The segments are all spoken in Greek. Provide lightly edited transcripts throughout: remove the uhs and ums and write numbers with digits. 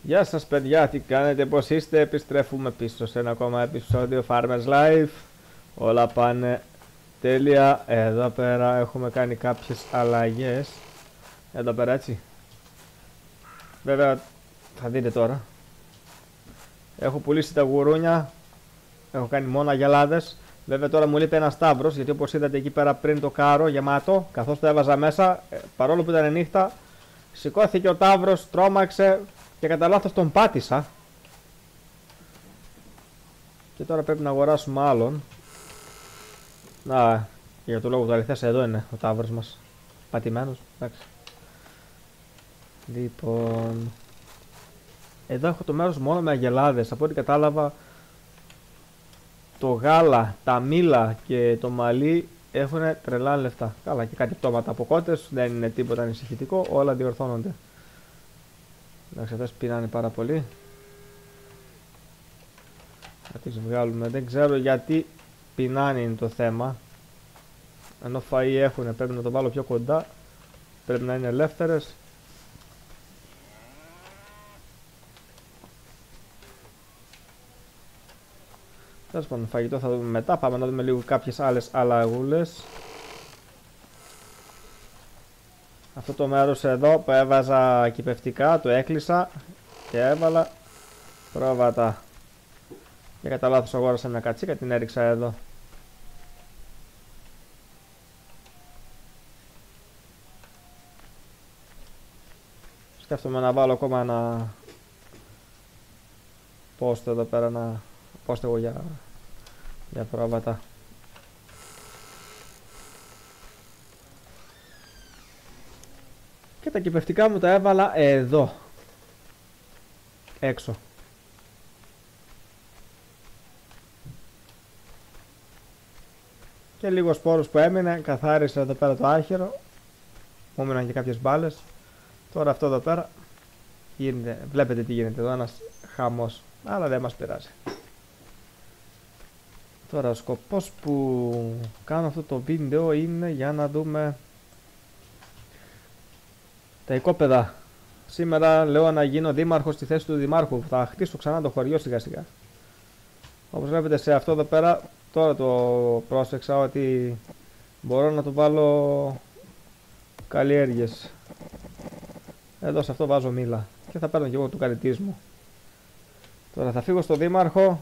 Γεια σας παιδιά, τι κάνετε, πώς είστε? Επιστρέφουμε πίσω σε ένα ακόμα επεισόδιο Farmers Life. Όλα πάνε τέλεια. Εδώ πέρα έχουμε κάνει κάποιες αλλαγές. Εδώ πέρα έτσι. Βέβαια θα δείτε τώρα. Έχω πουλήσει τα γουρούνια. Έχω κάνει μόνο αγελάδες. Βέβαια τώρα μου λείπει ένα σταύρος, γιατί όπως είδατε εκεί πέρα πριν το κάρο γεμάτο, καθώς το έβαζα μέσα, παρόλο που ήταν νύχτα, σηκώθηκε ο ταύρος, τρόμαξε και κατά λάθος τον πάτησα. Και τώρα πρέπει να αγοράσουμε άλλον. Να, για το λόγο του αληθές, εδώ είναι ο ταύρος μας. Πατημένος, εντάξει. Λοιπόν, εδώ έχω το μέρος μόνο με αγελάδες. Από ό,τι κατάλαβα, το γάλα, τα μήλα και το μαλλί έχουν τρελά λεφτά. Καλά, και κάτι πτώματα από κότες, δεν είναι τίποτα ανησυχητικό, όλα διορθώνονται. Εντάξει, αυτές πεινάνε πάρα πολύ. Θα τις βγάλουμε, δεν ξέρω γιατί πεινάνε είναι το θέμα. Ενώ φαΐ έχουν, πρέπει να το βάλω πιο κοντά. Πρέπει να είναι ελεύθερες. Τέλος πάντων, φαγητό θα δούμε μετά. Πάμε να δούμε λίγο κάποιες άλλες αλλαγούλες. Αυτό το μέρος εδώ που έβαζα κυπευτικά, το έκλεισα και έβαλα πρόβατα. Και κατά λάθος αγόρασα μια κατσίκα, την έριξα εδώ. Σκέφτομαι να βάλω ακόμα ένα πόστο εδώ πέρα, να πόστο εγώ για πρόβατα. Και τα κυπευτικά μου τα έβαλα εδώ έξω. Και λίγο σπόρους που έμεινε, καθάρισα εδώ πέρα το άχυρο. Μου έμειναν και κάποιες μπάλες. Τώρα αυτό εδώ πέρα γίνεται, βλέπετε τι γίνεται εδώ, ένας χαμός. Αλλά δεν μας πειράζει. Τώρα ο σκοπός που κάνω αυτό το βίντεο είναι για να δούμε τα οικόπεδα. Σήμερα λέω να γίνω δήμαρχος στη θέση του δημάρχου. Θα χτίσω ξανά το χωριό σιγά σιγά. Όπως βλέπετε σε αυτό εδώ πέρα, τώρα το πρόσεξα ότι μπορώ να το βάλω καλλιέργειες. Εδώ σε αυτό βάζω μήλα και θα παίρνω και εγώ του καλλιτής μου. Τώρα θα φύγω στο δήμαρχο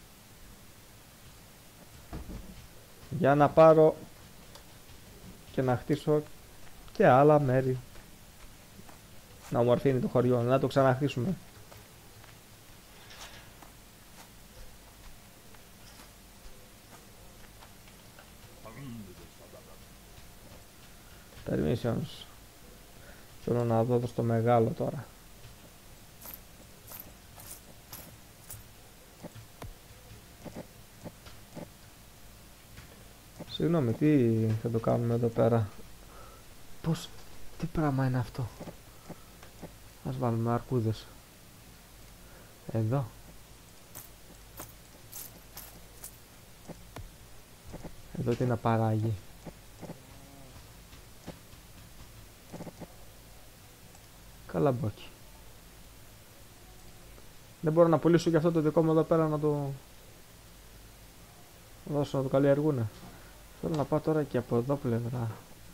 για να πάρω και να χτίσω και άλλα μέρη. Να ομορφύνει το χωριό, να το ξαναχτίσουμε. Permissions. Θέλω να δω στο μεγάλο τώρα. Συγγνώμη, τι θα το κάνουμε εδώ πέρα? Πώς, τι πράγμα είναι αυτό? Ας βάλουμε αρκούδες. Εδώ. Εδώ τι να παράγει? Καλαμπόκι. Δεν μπορώ να πουλήσω και αυτό το δικό μου εδώ πέρα να το δώσω να το καλλιεργούνε. Θέλω να πάω τώρα και από εδώ πλευρά.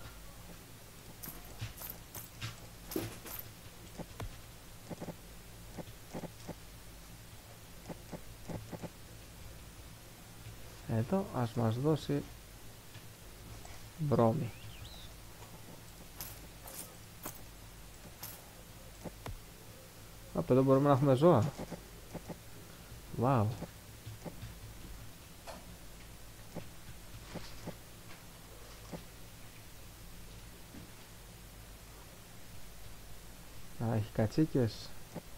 Εδώ ας μας δώσει βρώμη. Από εδώ μπορούμε να έχουμε ζώα. Wow. Α, έχει κατσίκες.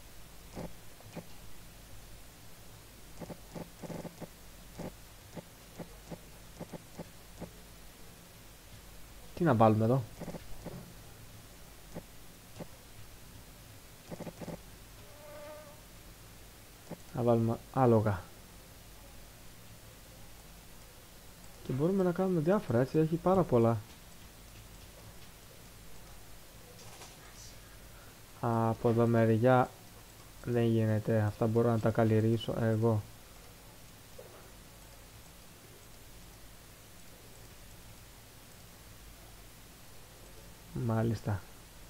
Τι να βάλουμε εδώ? Να βάλουμε άλογα. Και μπορούμε να κάνουμε διάφορα, έτσι, έχει πάρα πολλά. Από εδώ μεριά Δεν γίνεται, αυτά μπορώ να τα καλλιεργήσω εγώ. Μάλιστα.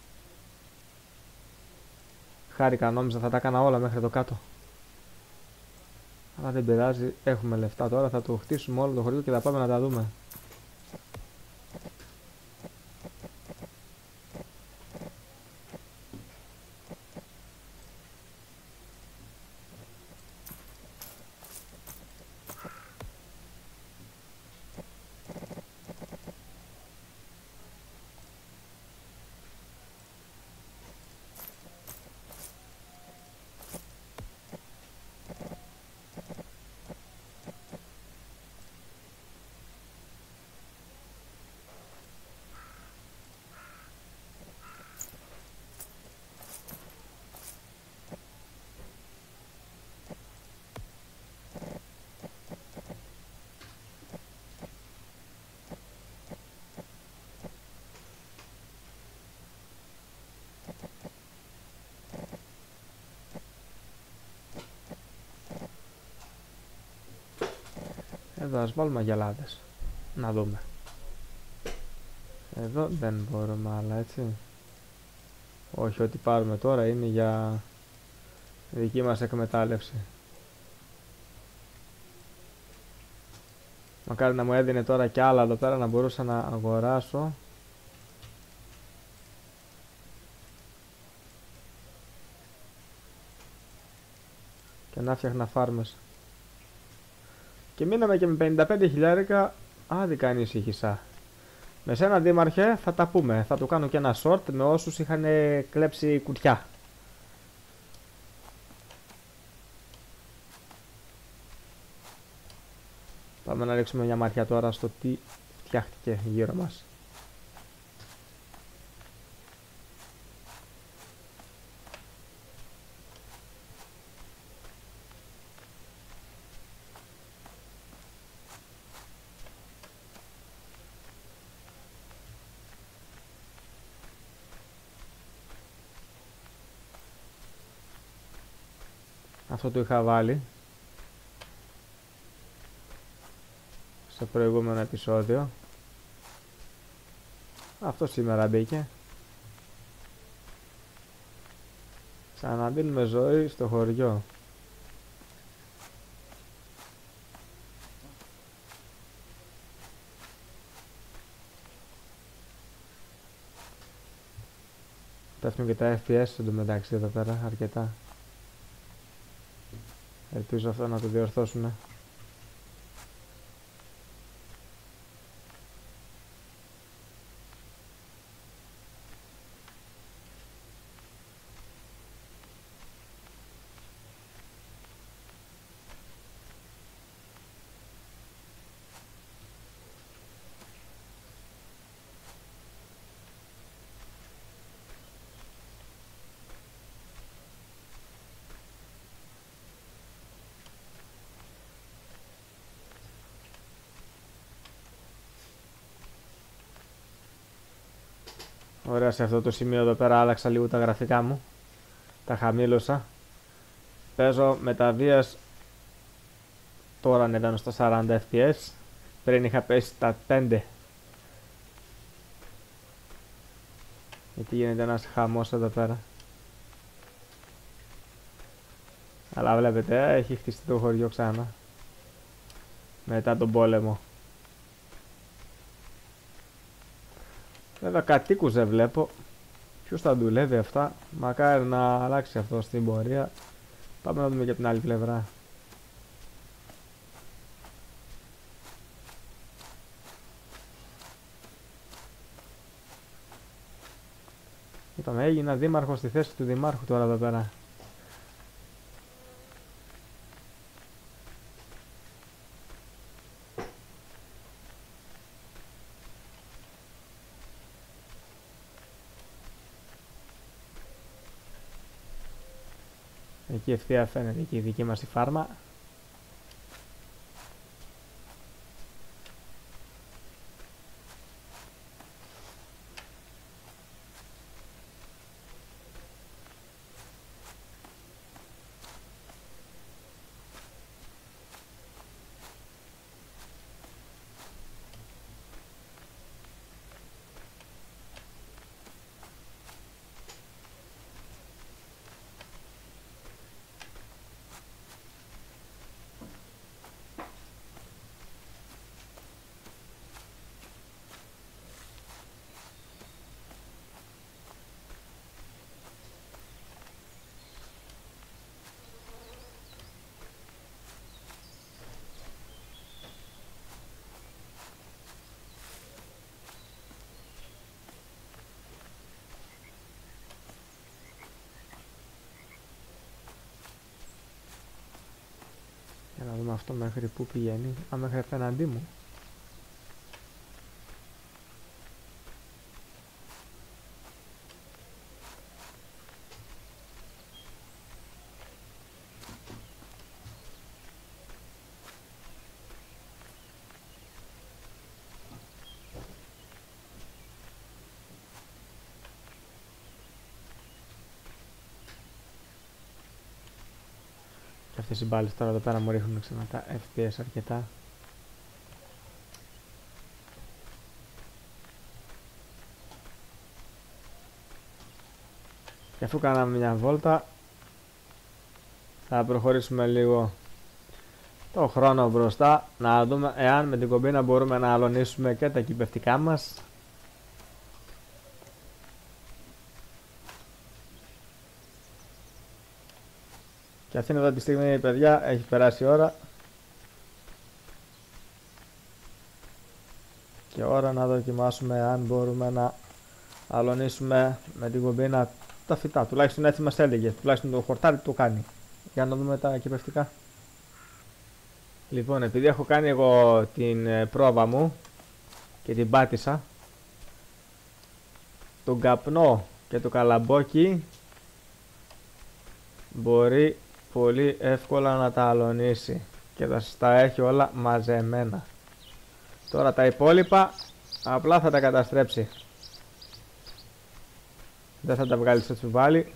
Χάρηκα, νόμιζα θα τα έκανα όλα μέχρι το κάτω. Αλλά δεν πειράζει, έχουμε λεφτά τώρα, θα το χτίσουμε όλο το χωριό και θα πάμε να τα δούμε. Εδώ ας βάλουμε αγελάδες. Να δούμε. Εδώ δεν μπορούμε άλλα, έτσι. Όχι, ό,τι πάρουμε τώρα είναι για δική μας εκμετάλλευση. Μακάρι να μου έδινε τώρα κι άλλα εδώ πέρα να μπορούσα να αγοράσω. Και να φτιάχνα φάρμες. Και μείναμε και με 55 χιλιάρικα άδικα ανησύχησα. Με σένα δήμαρχε θα τα πούμε. Θα του κάνω και ένα short με όσους είχαν κλέψει κουτιά. Πάμε να ρίξουμε μια ματιά τώρα στο τι φτιάχτηκε γύρω μας. Αυτό το είχα βάλει στο προηγούμενο επεισόδιο. Αυτό σήμερα μπήκε. Ξαναδίνουμε ζωή στο χωριό. Πέφτουν και τα FPS εντωμεταξύ εδώ πέρα αρκετά. Ελπίζω αυτό να το διορθώσουν. Ωραία, σε αυτό το σημείο εδώ πέρα άλλαξα λίγο τα γραφικά μου. Τα χαμήλωσα. Παίζω με τα βίας. Τώρα ανεβαίνω στα 40 fps. Πριν είχα πέσει στα 5. Γιατί γίνεται ένας χαμός εδώ πέρα. Αλλά βλέπετε, έχει χτιστεί το χωριό ξανά. Μετά τον πόλεμο. Βέβαια κατοίκους δεν βλέπω. Ποιος θα δουλεύει αυτά. Μακάρι να αλλάξει αυτό στην πορεία. Πάμε να δούμε και την άλλη πλευρά. Είπαμε, έγινα δήμαρχο στη θέση του δημάρχου τώρα εδώ πέρα. Εκεί ευθεία φαίνεται και η δική μας η φάρμα. Για να δούμε αυτό μέχρι που πηγαίνει. Αν μέχρι απέναντί μου. Και αυτές οι μπάλες τώρα εδώ πέρα μου ρίχνουν ξανά τα FPS αρκετά. Και αφού κάναμε μια βόλτα, θα προχωρήσουμε λίγο το χρόνο μπροστά, να δούμε εάν με την κομπίνα μπορούμε να αλωνίσουμε και τα κυπευτικά μας. Και αυτήν εδώ τη στιγμή, παιδιά, έχει περάσει η ώρα. Και ώρα να δοκιμάσουμε αν μπορούμε να αλωνίσουμε με την κομπίνα τα φυτά. Τουλάχιστον έτσι μας έλεγε, τουλάχιστον το χορτάρι το κάνει. Για να δούμε τα κυπευτικά. Λοιπόν, επειδή έχω κάνει εγώ την πρόβα μου και την πάτησα, τον καπνό και το καλαμπόκι μπορεί πολύ εύκολα να τα αλωνίσει και θα σας τα έχει όλα μαζεμένα. Τώρα τα υπόλοιπα απλά θα τα καταστρέψει. Δεν θα τα βγάλει στο τσουβάλι.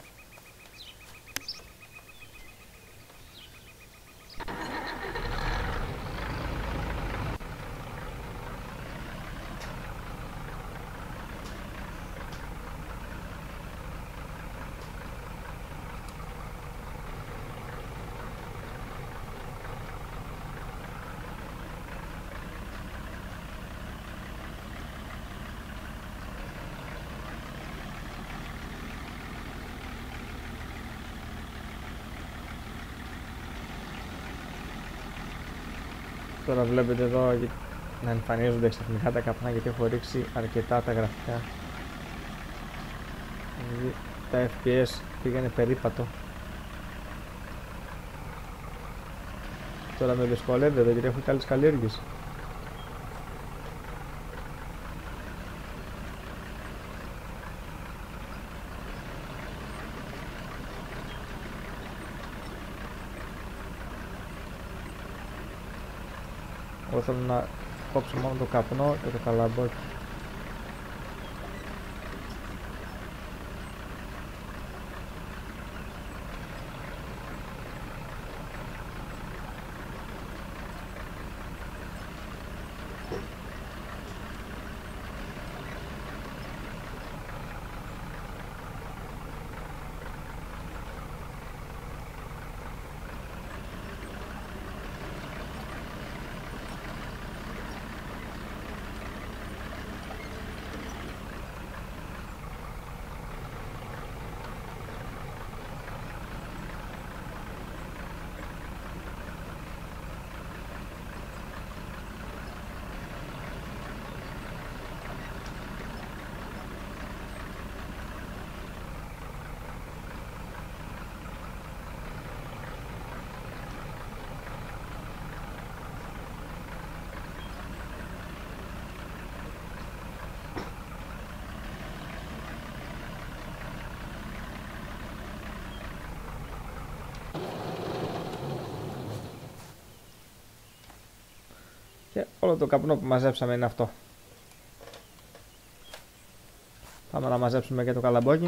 Τώρα βλέπετε εδώ να εμφανίζονται ξαφνικά τα καπνά, γιατί έχω ρίξει αρκετά τα γραφικά. Δηλαδή τα FPS πήγανε περίπατο. Τώρα με δυσκολεύει εδώ γιατί έχω καλές καλλιέργειες. Εγώ θέλω να κόψω μόνο το καπνό και το καλαμπόκι. Και όλο το καπνό που μαζέψαμε είναι αυτό. Πάμε να μαζέψουμε και το καλαμπόκι.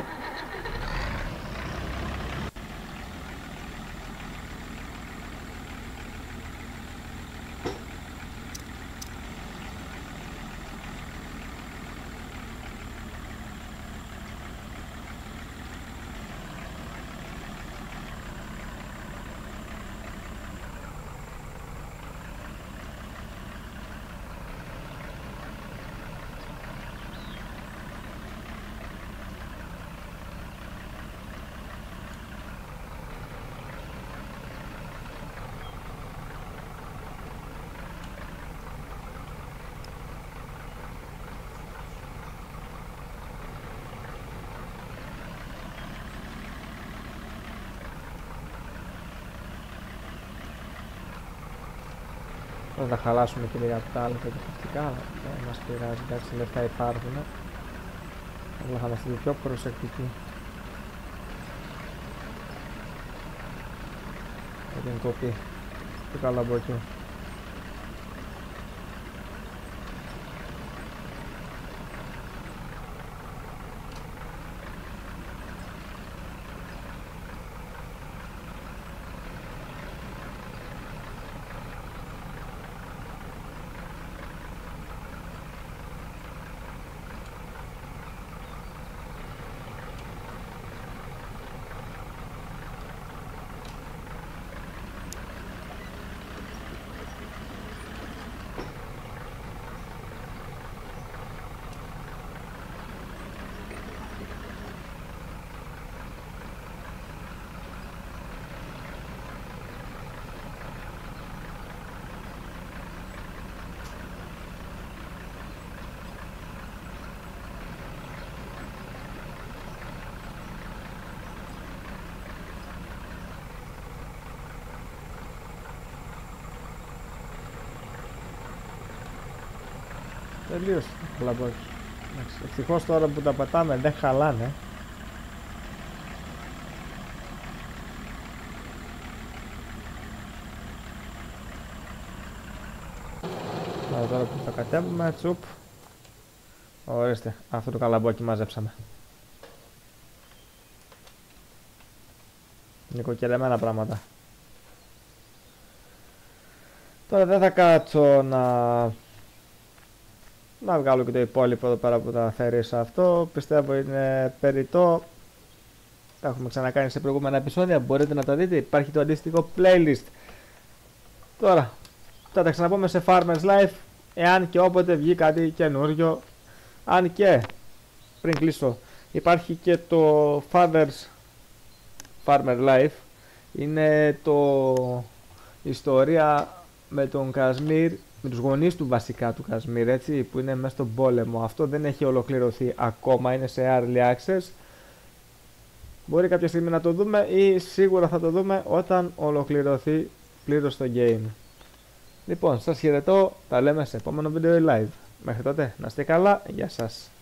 Θα τα χαλάσουμε και λίγα από τα άλλα τα δεν μας πειράζει, εντάξει, λεφτά υπάρχουν. Αλλά θα είμαστε πιο προσεκτικοί. Για την κοπή του καλαμποκιού. Τελείωσε το καλαμπόκι. Ευτυχώς τώρα που τα πατάμε δεν χαλάνε. Τώρα που τα κατέβουμε, τσουπ. Ορίστε, αυτό το καλαμπόκι μαζέψαμε. Νοικοκυρεμένα πράγματα. Τώρα δεν θα κάτσω να βγάλω και το υπόλοιπο εδώ πέρα που τα αφαίρεσα αυτό. Πιστεύω είναι περιττό. Τα έχουμε ξανακάνει σε προηγούμενα επεισόδια. Μπορείτε να τα δείτε. Υπάρχει το αντίστοιχο playlist. Τώρα θα τα ξαναπούμε σε Farmers Life. Εάν και όποτε βγει κάτι καινούριο. Αν και πριν κλείσω, υπάρχει και το Farmer Life. Είναι ιστορία με τον Κασμίρ, με τους γονείς του βασικά του Κασμίρ, έτσι, που είναι μέσα στον πόλεμο. Αυτό δεν έχει ολοκληρωθεί ακόμα, είναι σε early access. Μπορεί κάποια στιγμή να το δούμε ή σίγουρα θα το δούμε όταν ολοκληρωθεί πλήρως το game. Λοιπόν, σας χαιρετώ, τα λέμε σε επόμενο βίντεο live. Μέχρι τότε, να είστε καλά, γεια σας.